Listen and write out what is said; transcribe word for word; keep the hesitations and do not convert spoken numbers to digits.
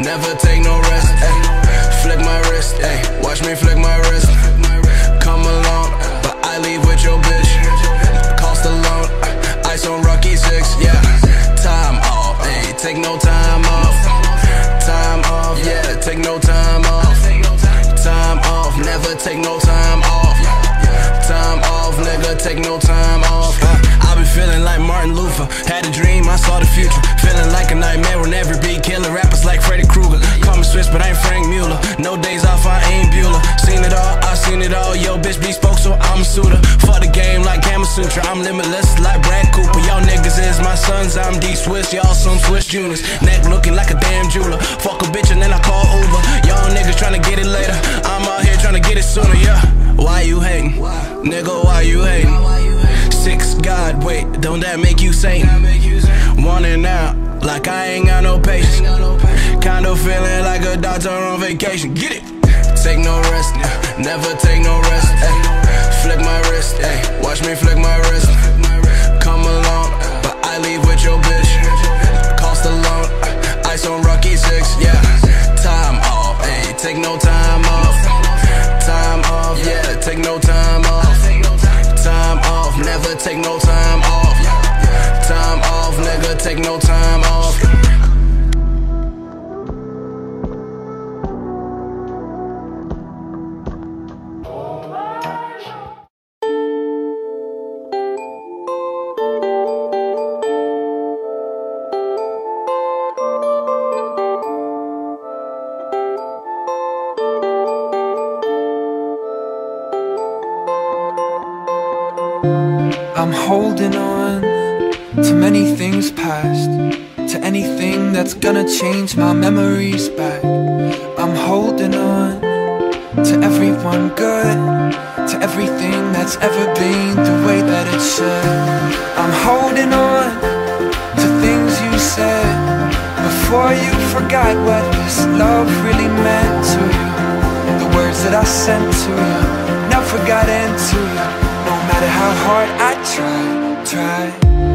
never take no rest, ay. Flick my wrist, ay. Watch me flick my wrist. Come along, but I leave with your bitch. Cost alone, ice on Rocky six, yeah. Time off, ay. Take no time off. Time off, yeah. Take no time off. Time off, never take no time off. Time off, nigga, take no time off. uh, I've been feeling like Martin Luther. Had a dream, I saw the future. Feeling like a nightmare on every beat. Killing rappers like Freddy Krueger. Call me Swiss, but I ain't Frank Mueller. No days off, I ain't Bueller. Seen it all, I seen it all. Yo, bitch be spoke, so I'm a suitor. For the game like Gamma Sutra. I'm limitless like Brad Cooper. Y'all niggas is my sons, I'm D Swiss. Y'all some Swiss juniors. Neck looking like a damn jeweler. Fuck a bitch and then I call Uber. Y'all niggas tryna get it later. I'm out here tryna get it sooner, yeah. Why you hating? Nigga, why you hating? Six God, wait, don't that make you sane? Wanting out, like I ain't got no patience. Kinda feeling like a doctor on vacation. Get it! Take no rest, never take no rest, ay. Flick my wrist, ay. Watch me flick my wrist. Come along, but I leave with your bitch. Cost alone, ice on Rocky six, yeah. Time off, ay. Take no time off. Time off, yeah. Take no time off. Time off, never take no time off. Time off, nigga, take no time off. I'm holding on to many things past, to anything that's gonna change my memories back. I'm holding on to everyone good, to everything that's ever been the way that it should. I'm holding on to things you said before you forgot what this love really meant to you. The words that I sent to you never got into you. No matter how hard I try, try